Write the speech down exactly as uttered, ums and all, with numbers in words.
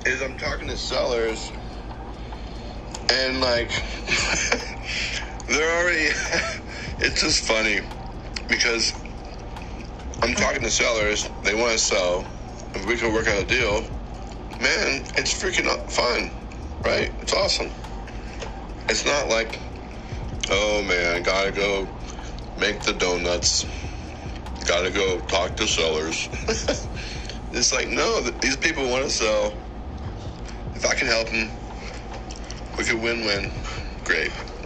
is I'm talking to sellers, and like, they're already, it's just funny, because I'm talking to sellers, they want to sell, if we can work out a deal, man, it's freaking fun, right? It's awesome. It's not like, oh man, gotta go make the donuts, gotta go talk to sellers. It's like, no, these people want to sell. If I can help them, we could win-win. Great.